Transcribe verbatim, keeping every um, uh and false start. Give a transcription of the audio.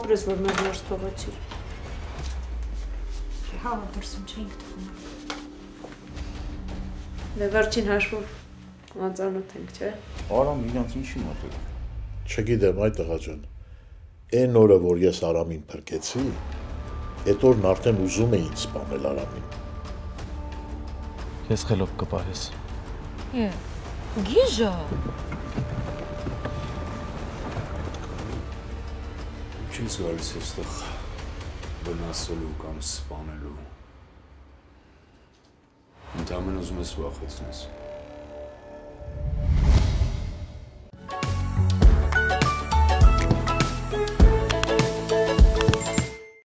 ապրես, որ մեզ նորս թողեցիր։ Հա, դրսում չէինք թողնում։ Դե վերջին հաշվով անծանոթ ենք, չէ՞։ Արամ իրանց ինչի մոտել։ Չգիտեմ, այ տղա ջան։ Այն օրը, որ ես Արամին փրկեցի, այդ օրն արդեն ուզում էին սպանել Արամին։ Ես խելոք կպահես։ Է, գիժա։ Ինչից գալիս էստեղ վնասելու կամ սպանելու։ Ընդամենը ուզում ես վախեցնես։